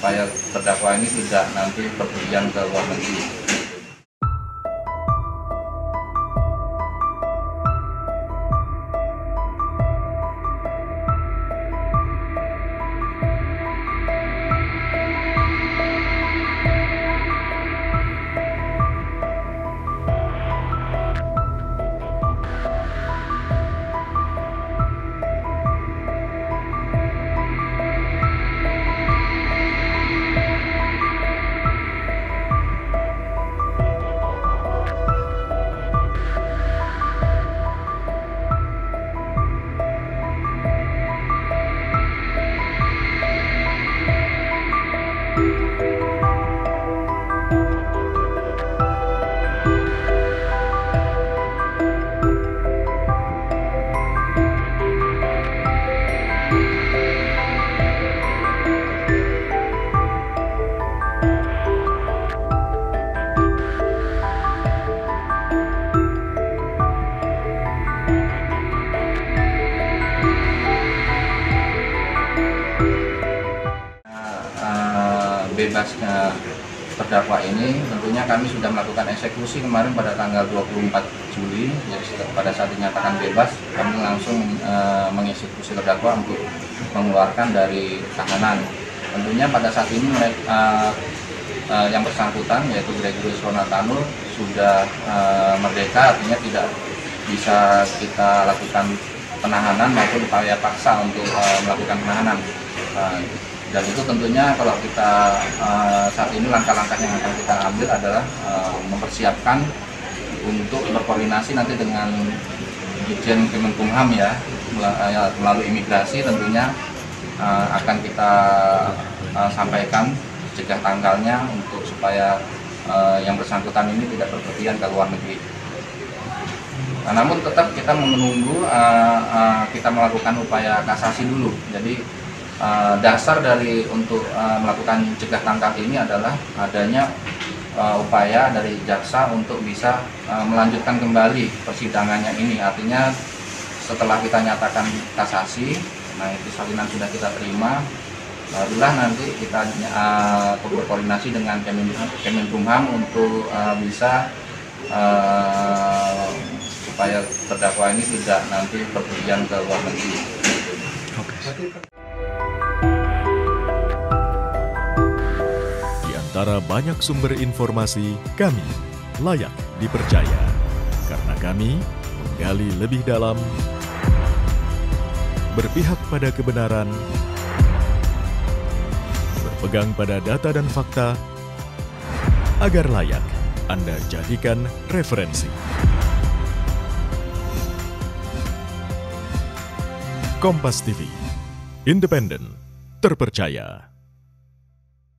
supaya terdakwa ini tidak nanti berpergian ke luar negeri. Bebasnya terdakwa ini tentunya kami sudah melakukan eksekusi kemarin pada tanggal 24 Juli. Jadi pada saat dinyatakan bebas, kami langsung mengeksekusi terdakwa untuk mengeluarkan dari tahanan. Tentunya pada saat ini yang bersangkutan yaitu Gregorius Ronathanur sudah merdeka, artinya tidak bisa kita lakukan penahanan maupun upaya paksa untuk melakukan penahanan. Dan itu tentunya kalau kita saat ini langkah-langkah yang akan kita ambil adalah mempersiapkan untuk berkoordinasi nanti dengan Ditjen Kemenkumham ya, melalui imigrasi tentunya akan kita sampaikan cegah tanggalnya untuk supaya yang bersangkutan ini tidak berpergian ke luar negeri. Nah, namun tetap kita menunggu kita melakukan upaya kasasi dulu. Jadi dasar dari untuk melakukan cegah tangkal ini adalah adanya upaya dari jaksa untuk bisa melanjutkan kembali persidangannya ini. Artinya setelah kita nyatakan kasasi, nah itu salinan sudah kita terima, barulah nanti kita berkoordinasi dengan Kemenkumham untuk bisa supaya terdakwa ini tidak nanti berpergian ke luar negeri. Antara banyak sumber informasi, kami layak dipercaya karena kami menggali lebih dalam, berpihak pada kebenaran, berpegang pada data dan fakta, agar layak Anda jadikan referensi. Kompas TV, independen, terpercaya.